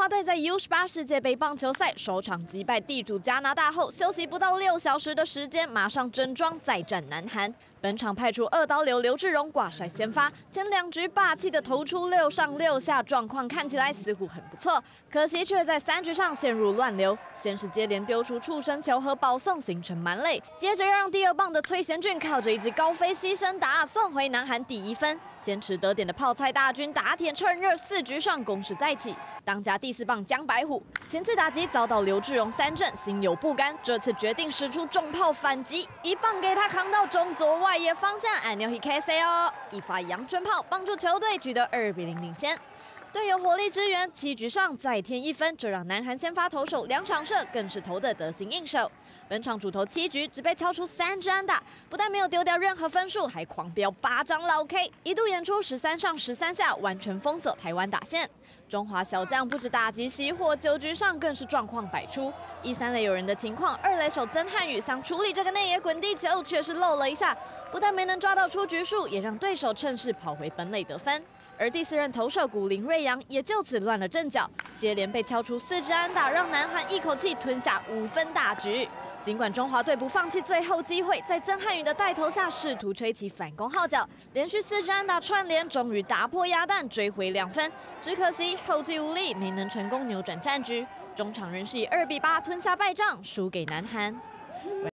华队在 U18 世界杯棒球赛首场击败地主加拿大后，休息不到6小时的时间，马上整装再战南韩。本场派出二刀流刘志荣挂帅先发，前2局霸气的投出6上6下，状况看起来似乎很不错，可惜却在3局上陷入乱流。先是接连丢出触身球和保送，形成满垒，接着又让第2棒的崔贤俊靠着一支高飞牺牲打送回南韩第1分。先持得点的泡菜大军打铁趁热，4局上攻势再起。当家第4棒江白虎前次打击遭到刘志荣3振，心有不甘，这次决定使出重炮反击，一棒给他扛到中左外野方向，按钮 KCO， 一发阳春炮帮助球队取得2比0领先。队友火力支援，7局上再添1分，这让南韩先发投手2场射更是投得得心应手。本场主投7局只被敲出3支安打，不但没有丢掉任何分数，还狂飙8张老 K， 一度演出13上13下，完全封锁台湾打线。中华小将不止打击熄火，9局上更是状况百出。3垒有人的情况，2垒手曾汉宇想处理这个内野滚地球，却是漏了一下，不但没能抓到出局数，也让对手趁势跑回本垒得分。而第4任投手古林瑞阳也就此乱了阵脚，接连被敲出4支安打，让南韩一口气吞下5分大局。尽管中华队不放弃最后机会，在曾汉宇的带头下试图吹起反攻号角，连续4支安打串联，终于打破鸭蛋追回2分。只可惜后继无力，没能成功扭转战局。中场仍是以2比8吞下败仗，输给南韩。